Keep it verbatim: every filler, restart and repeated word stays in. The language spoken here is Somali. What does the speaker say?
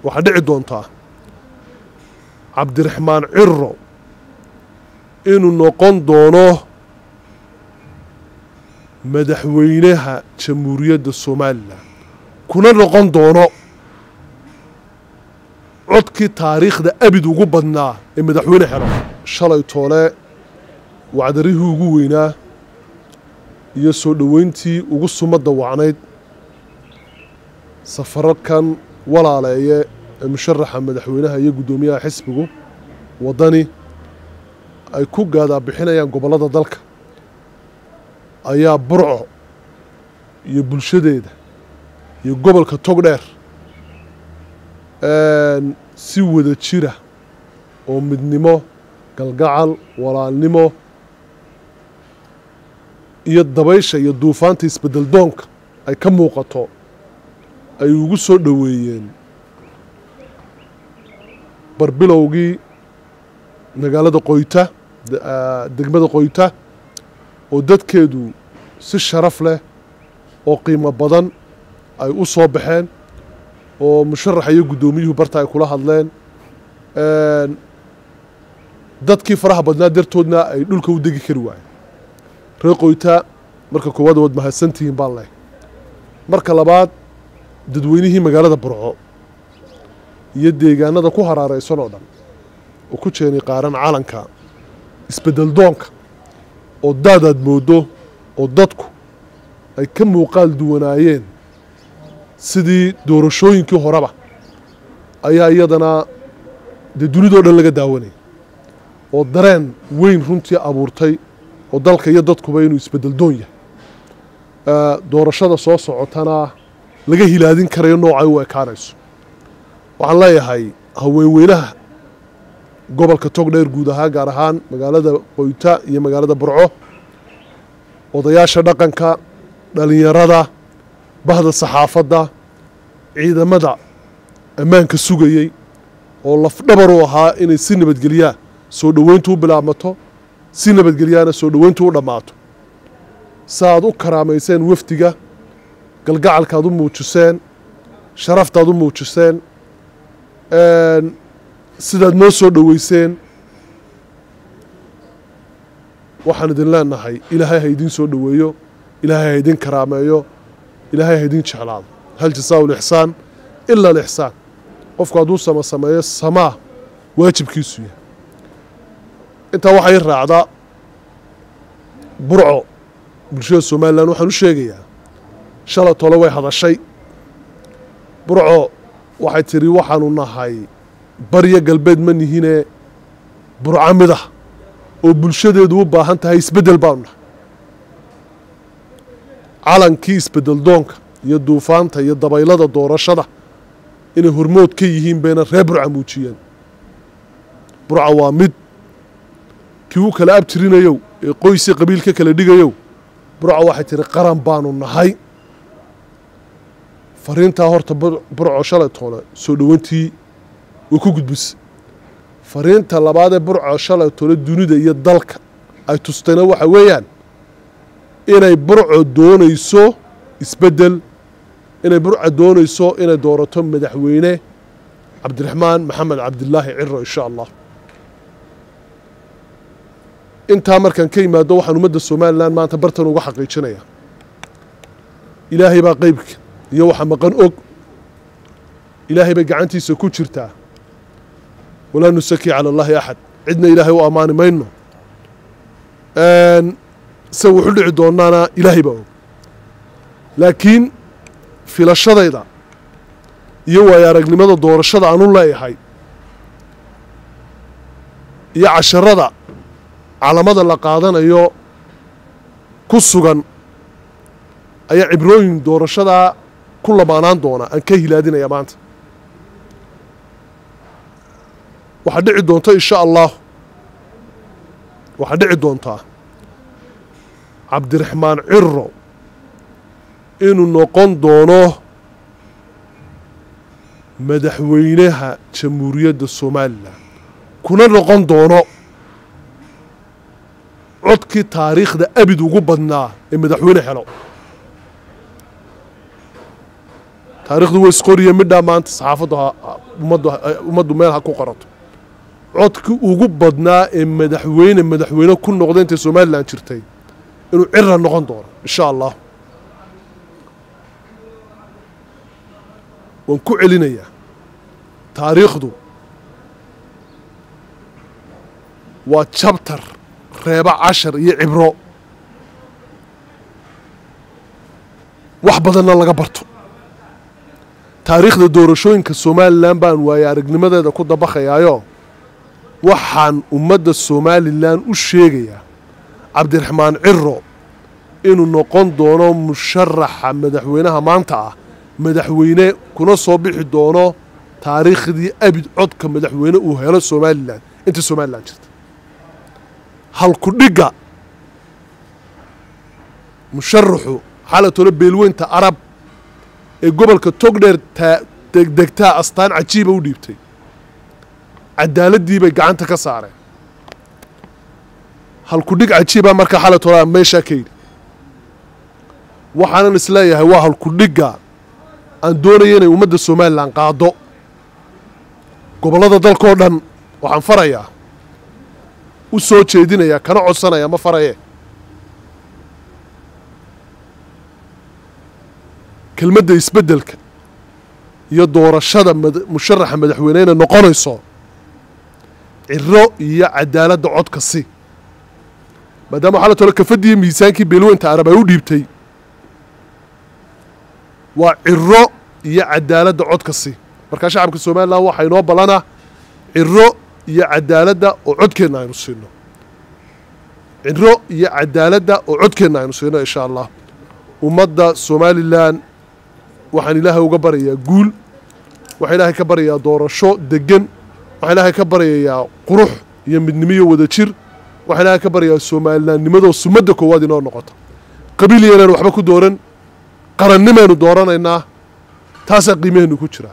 waxaa dhici doontaa cabdiraxmaan ciro inuu noqon doono madaxweynaha jamhuuriyadda Soomaaliland kuna noqon doono codkii taariikhda abid ugu badnaa ee madaxweyne xero shalay toole wacdarihii ugu weynaa iyo soo dhaweyntii ugu sumada wacnayd safarkan walaaleeye ee musharaxa madaxweynaha iyo gudoomiyaha xisbigu wadani ay ku gaada bixinayaan gobolada dalka ayaa Burco iyo bulshadeeda iyo gobolka Togdheer een si wada jira oo midnimo galgacal walaalnimo iyo dabaysha iyo duufaanta isbedel doonka ay ka muuqato ay ugu soo dhaweeyeen barbilowgii magaalada Qoyta degmada Qoyta oo dadkeedu si sharaf leh oo qiimo badan ay u soo baxeen oo musharaxa iyo gudoomiyuhu barta ay kula hadleen een dadkii faraha badnaa dartoodna ay dhulka u degi kari waayeen reer Qoyta marka koowaad wad mahadsantihiin baan leh marka labaad dadweynihii magaalada Burco iyo deegaanada ku haraaraysan oo dhan oo ku jeenay qaaran calanka isbedel doonka oo daadad moodo oo dadku ay ka muuqaal duwanaayeen sidii doorashooyinkii horeba ayaa iyadana de dunidoo dhan laga daawanay oo dareen weyn runtii abuurtay oo dalka iyo dadkuba inuu isbedel doon yahay ee doorashada soo socotana laga hilaadin karayo noocay u ekaanayso waxaan leeyahay haweenweynaha gobolka Togdheer guud ahaan gaar ahaan magaalada Qoyta iyo magaalada Burco odayaasha dhaqanka dhalinyarada bahda saxaafadda ciidamada ammaanka sugayay oo laf dhabar u ahaa inay si nabadgelya soo dhaweyntu u bilaabmato si nabadgelyana soo dhaweyntu u dhamaato saad u karaameyseen wafdiga galgacalkaad u muujiseen sharaftaad u muujiseen een sidaad noo soo dhaweyseen waxaan idin leenahay ilaahay ha idin soo dhaweeyo ilaahay ha idin karaameeyo ilaahay ha idin jeclaado hal jazaa'u al-ihsaan illa al-ihsaan qofku hadduu sama sameeyo samaa waajibkiisu yahay intaa waxay raacdaa Burco bulshada Soomaaliland waxaan u sheegayaa shalay tolo way hadashay Burco waxay tiri waxaanu nahay bariya galbeed ma nihine Burco mid ah oo bulshadeedu u baahan tahay isbedel baanu calankii isbedel doonka iyo duufaanta iyo dabaylada doorashada inay hormood ka yihiin beena reer Burco muujiyeen Burco waa mid kii uu kala abtirinayo ee qoysi qabiilka kala dhigayo Burco waxay tiri qaran baanu nahay fariinta horta Burco shalay toole soo dhawantii way ku gudbis fariinta labaad ee Burco shalay toole dunida iyo dalka ay tustayna waxa weeyaan inay Burco doonayso isbedel inay Burco doonayso inay doorato madaxweyne cabdiraxmaan maxamed cabdilaahi ciro insha Allah inta markan ka yimaado waxaan umada Soomaaliland maanta bartan uga xaqiijinaya ilaahay baa qaybka iyo waxa maqan og ilaahay bay gacantiisa ku jirtaa wala nusaki ala allah ahad cidna ilaahay u amaani mayno een saw wuxuu dhici doonana ilaahay baa og laakiin filashadayda iyo way aragnimada doorashada aanu leeyahay iyo casharada calamada la qaadanayo ku sugan ayaa cibrooyin doorashada ku lamaanaan doona aan ka hilaadinaya maanta waxa dhici doonta insha Allah waxa dhici doonta cabdiraxmaan ciro inuu noqon doono madaxweynaha jamhuuriyadda Soomaaliland kuna noqon doono codkii taariikhda abid ugu badnaa ee madaxweyne xelo taariikhdu way isqoriye midhaa maanta saxaafaddu ummaddu ummaddu meel ha ku qorato codkii ugu badnaa ee madaxweyne madaxweyne ku noqday intay Somaliland jirtay inuu cirra noqon doono insha Allah waan ku celinayaa taariikhdu waa chapter reeba cashar iyo cibro wax badanna laga barto taariikhda doorashooyinka Somaliland baan waaya aragnimadeeda ku dabaqayaayo waxaan ummadda Somaliland u sheegayaa Cabdiraxmaan Cirro inuu noqon doono musharaxa madaxweynaha maanta ah madaxweyne kuna soo bixi doono taariikhdii abid codka madaxweyne uu helo Somaliland inta Somaliland jirta hal ku dhiga musharaxu xaaladooda beelweynta Arab ee gobolka Togdheer degdegtaa astaan cajiib u dhiibtay cadaaladii bay gacanta ka saareen hal ku dhig cajiib marka xaaladooda meesha ka yiri waxaan isleeyahay waa hal ku dhiga aan doonayay inay ummadda Somaliland qaado gobolada dalka oo dhan waxaan farayaa u soo jeedinaya kana codsanaya ma faraye kelmadda isbedelka iyo doorashada musharaxa madaxweynaha noqonayso Cirro iyo cadaaladda codka si maadaama xaalad tolo kafadii miisaankii beelweynta Arab ay u dhiibtay waa Cirro iyo cadaaladda codka si marka shacabka Somaliland waxa inoo balana Cirro iyo cadaaladda oo codkeena aynu siino Cirro iyo cadaaladda oo codkeena aynu siino insha Allah ummadda Somaliland waxaan Ilaahay uga barayaa guul waxaan Ilaahay ka barayaa doorasho degan waxaan Ilaahay ka barayaa qurux iyo midnimo wada jir waxaan Ilaahay ka barayaa Somaliland nimadoo sumadda koowaad inoo noqoto qabiil yareen waxba ku dooran qarannimeenu dooranaynaa taas qiimeenu ku jira